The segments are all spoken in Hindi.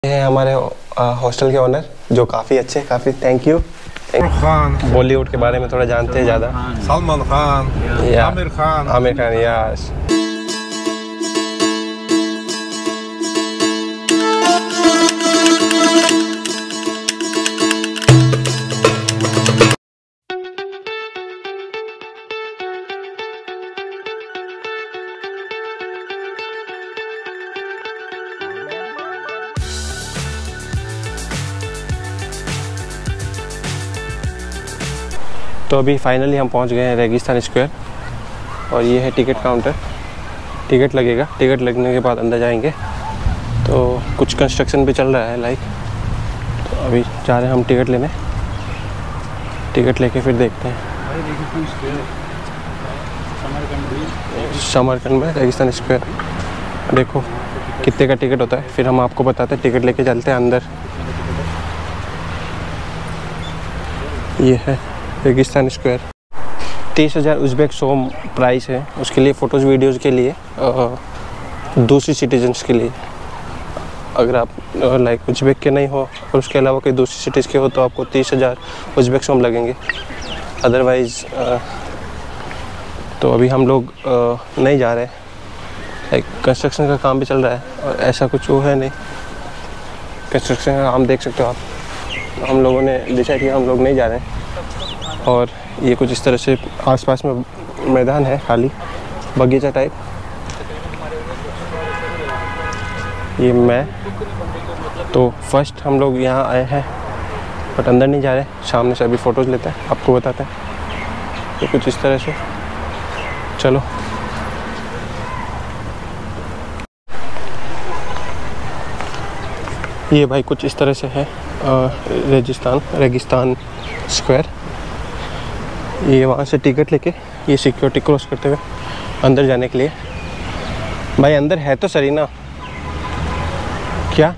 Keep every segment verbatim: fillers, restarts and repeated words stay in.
हैं हमारे हॉस्टल के ओनर जो काफ़ी अच्छे, काफ़ी थैंक यू। बॉलीवुड के बारे में थोड़ा जानते हैं ज़्यादा। सलमान खान, आमिर खान, आमिर खान यस। तो अभी फाइनली हम पहुंच गए हैं रेगिस्तान स्क्वायर और ये है टिकट काउंटर। टिकट लगेगा, टिकट लगने के बाद अंदर जाएंगे। तो कुछ कंस्ट्रक्शन भी चल रहा है लाइक, तो अभी जा रहे हैं हम टिकट लेने। टिकट लेके फिर देखते हैं। समरकंद में रेगिस्तान स्क्वायर देखो कितने का टिकट होता है, फिर हम आपको बताते हैं। टिकट लेके चलते हैं अंदर। ये है रेगिस्तान स्क्वायर। तीस हज़ार उज़्बेक सोम प्राइस है उसके लिए, फ़ोटोज़ वीडियोज़ के लिए, दूसरी सिटीजन्स के लिए। अगर आप लाइक उज़्बेक के नहीं हो और उसके अलावा कोई दूसरी सिटीज़ के हो तो आपको तीस हज़ार उज़्बेक सोम लगेंगे। अदरवाइज़ तो अभी हम लोग नहीं जा रहे, लाइक कंस्ट्रक्शन का काम भी चल रहा है और ऐसा कुछ वो है नहीं। कंस्ट्रक्शन का काम देख सकते हो आप। हम लोगों ने डिसाइड किया हम लोग नहीं जा रहे हैं। और ये कुछ इस तरह से आसपास में मैदान है, खाली बगीचा टाइप। ये मैं तो फर्स्ट हम लोग यहाँ आए हैं बट अंदर नहीं जा रहे, सामने से अभी फ़ोटोज़ लेते हैं, आपको बताते हैं। ये कुछ इस तरह से, चलो। ये भाई कुछ इस तरह से है रेगिस्तान रेगिस्तान स्क्वायर। ये वहाँ से टिकट लेके ये सिक्योरिटी क्रॉस करते हुए अंदर जाने के लिए। भाई अंदर है तो सही ना? क्या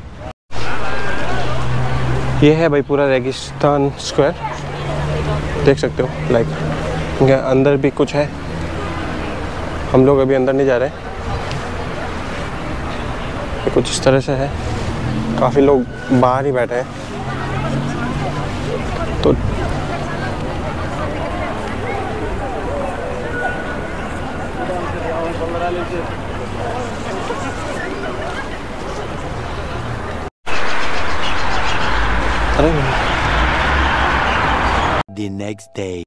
ये है भाई पूरा रेगिस्तान स्क्वायर, देख सकते हो लाइक अंदर भी कुछ है। हम लोग अभी अंदर नहीं जा रहे। ये कुछ इस तरह से है, काफ़ी लोग बाहर ही बैठे हैं। तो The next day.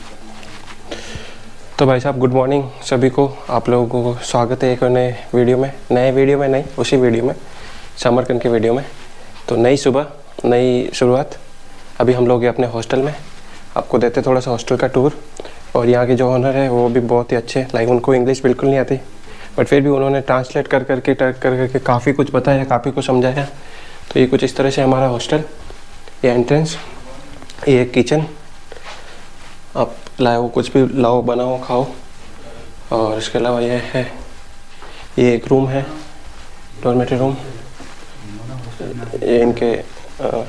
तो भाई साहब गुड मॉर्निंग सभी को। आप लोगों को स्वागत है एक नए वीडियो में। नए वीडियो में नहीं, उसी वीडियो में, समरकंद के वीडियो में। तो नई सुबह, नई शुरुआत। अभी हम लोग अपने हॉस्टल में, आपको देते थोड़ा सा हॉस्टल का टूर। और यहाँ के जो ओनर है वो भी बहुत ही अच्छे, लाइक उनको इंग्लिश बिल्कुल नहीं आती बट फिर भी उन्होंने ट्रांसलेट कर करके कर करके काफ़ी कुछ बताया, काफ़ी कुछ समझाया। तो ये कुछ इस तरह से हमारा हॉस्टल। ये एंट्रेंस, ये किचन, आप लाओ कुछ भी लाओ, बनाओ, खाओ। और इसके अलावा ये है, ये एक रूम है, डॉर्मेटरी रूम। ये इनके आ,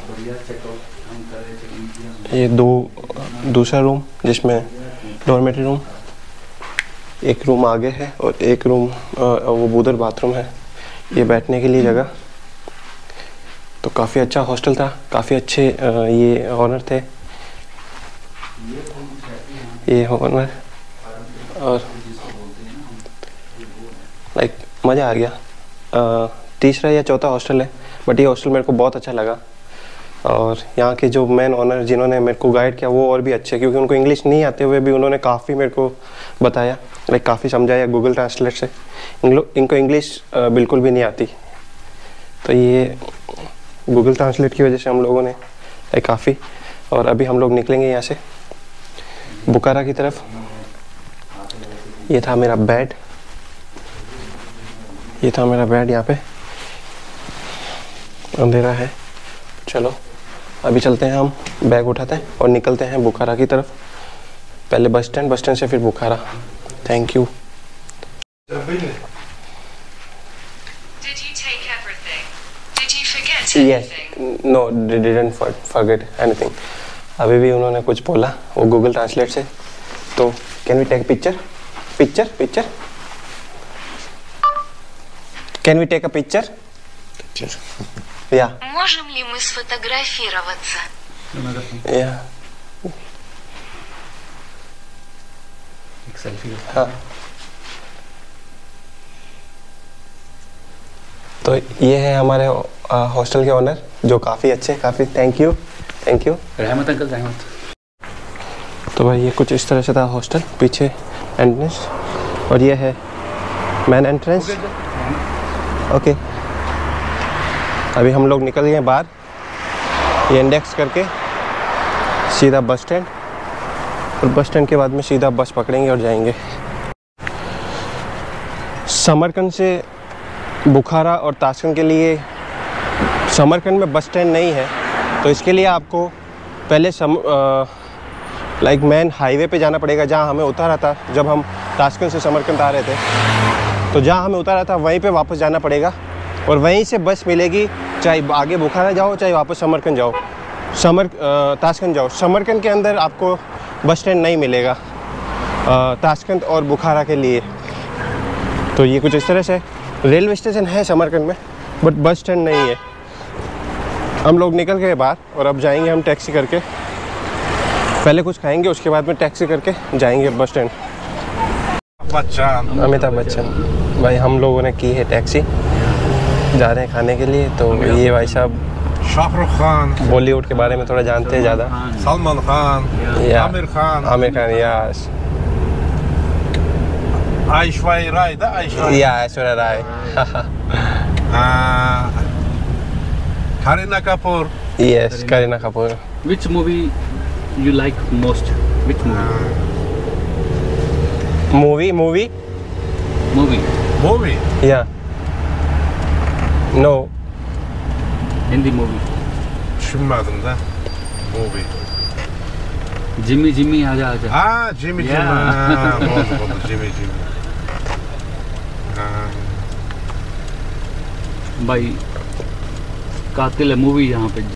ये दो दूसरा रूम जिसमें डॉर्मेटरी रूम, एक रूम आगे है और एक रूम आ, वो उधर बाथरूम है। ये बैठने के लिए जगह। तो काफ़ी अच्छा हॉस्टल था, काफ़ी अच्छे आ, ये ऑनर थे, ये ऑनर। और लाइक मज़ा आ गया। आ, तीसरा या चौथा हॉस्टल है बट ये हॉस्टल मेरे को बहुत अच्छा लगा। और यहाँ के जो मेन ऑनर जिन्होंने मेरे को गाइड किया वो और भी अच्छे, क्योंकि उनको इंग्लिश नहीं आते हुए भी उन्होंने काफ़ी मेरे को बताया, लाइक काफ़ी समझाया गूगल ट्रांसलेट से। इनको इंग्लिश बिल्कुल भी नहीं आती, तो ये गूगल ट्रांसलेट की वजह से हम लोगों ने लाइक काफ़ी। और अभी हम लोग निकलेंगे यहाँ से बुखारा की तरफ। ये था मेरा बेड, ये था मेरा बेड। यहाँ पे अंधेरा है, चलो अभी चलते हैं, हम बैग उठाते हैं और निकलते हैं बुखारा की तरफ। पहले बस स्टैंड, बस स्टैंड से फिर Bukhara. Thank you. Yes, no, they didn't forget anything. अभी भी उन्होंने कुछ बोला वो गूगल ट्रांसलेट से। तो can we take picture picture picture can we take a picture या Можем ли мы сфотографироваться? या एक सेल्फी। हाँ। तो ये है हमारे हॉस्टल के ओनर जो काफ़ी अच्छे, काफ़ी thank you thank you Rahmat uncle, Rahmat. तो भाई ये कुछ इस तरह से था हॉस्टल, पीछे एंट्रेंस और ये है मेन एंट्रेंस। ओके, अभी हम लोग निकल गए बाहर, ये इंडेक्स करके सीधा बस स्टैंड, और बस स्टैंड के बाद में सीधा बस पकड़ेंगे और जाएंगे। समरकंद से बुखारा और ताशकंद के लिए, समरकंद में बस स्टैंड नहीं है, तो इसके लिए आपको पहले सम लाइक मेन हाईवे पे जाना पड़ेगा, जहाँ हमें उतारा था जब हम ताशकंद से समरकंद आ रहे थे। तो जहाँ हमें उतारा था वहीं पे वापस जाना पड़ेगा, और वहीं से बस मिलेगी, चाहे आगे बुखारा जाओ चाहे वापस समरकंद जाओ, समर ताशकंद जाओ। समरकंद के अंदर आपको बस स्टैंड नहीं मिलेगा ताशकंद और बुखारा के लिए। तो ये कुछ इस तरह से रेलवे स्टेशन है समरकंद में, बट बस स्टैंड नहीं है। हम लोग निकल गए बाहर और अब जाएंगे हम टैक्सी करके, पहले कुछ खाएंगे उसके बाद में टैक्सी करके जाएंगे बस स्टैंड। बच्चन, अमिताभ बच्चन भाई, हम लोगों ने की है टैक्सी, जा रहे हैं खाने के लिए। तो ये भाई साहब शाहरुख खान, बॉलीवुड के बारे में थोड़ा जानते हैं ज़्यादा। सलमान खान, या आमिर खान, आमिर खान, यस, ऐश्वर्या राय, да, ऐश्वर्या, या Aishwarya Rai, Kareena Kapoor, yes, Kareena Kapoor. Which movie you like most? Which movie? Movie movie Movie. movie, या no Hindi movie. düşünmedim de, movie. Jimmy Jimmy आजा आजा। Ha, Jimmy Yeah. Jimmy, ha, oldu oldu, Jimmy Jimmy. Ha, भाई कातिल है मूवी यहाँ पे।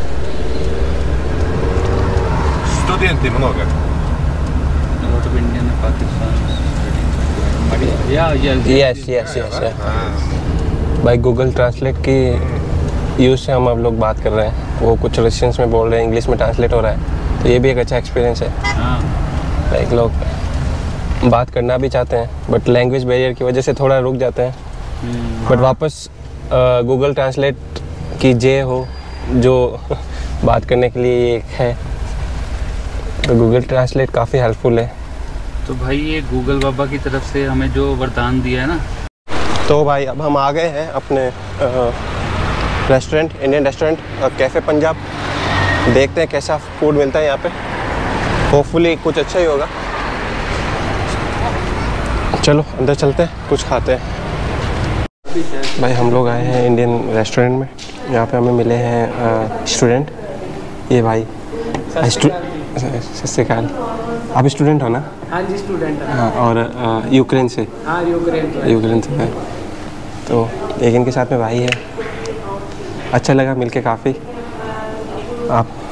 студенты много. Lot of Indian and Pakistan. Yeah, yeah. Yes yes yes Ha, भाई गूगल ट्रांसलेट की यूज़ से हम अब लोग बात कर रहे हैं, वो कुछ रशियंस में बोल रहे हैं, इंग्लिश में ट्रांसलेट हो रहा है, तो ये भी एक अच्छा एक्सपीरियंस है। हाँ। लाइक लोग बात करना भी चाहते हैं बट लैंग्वेज बैरियर की वजह से थोड़ा रुक जाते हैं, बट वापस गूगल ट्रांसलेट की जे हो जो बात करने के लिए एक है, तो गूगल ट्रांसलेट काफ़ी हेल्पफुल है। तो भाई ये गूगल बाबा की तरफ से हमें जो वरदान दिया है ना। तो भाई अब हम आ गए हैं अपने restaurant, Indian restaurant cafe Punjab. देखते हैं कैसा फूड मिलता है यहाँ पे, होपफुली कुछ अच्छा ही होगा। चलो अंदर चलते हैं, कुछ खाते हैं। भाई हम लोग आए हैं इंडियन रेस्टोरेंट में, यहाँ पे हमें मिले हैं स्टूडेंट। ये भाई सत श्री अकाल, आप स्टूडेंट हो ना? हाँ जी स्टूडेंट है। हाँ, और यूक्रेन से? हाँ यूक्रेन यूक्रेन से है। तो एक इनके साथ में भाई है, अच्छा लगा मिलके काफ़ी। आप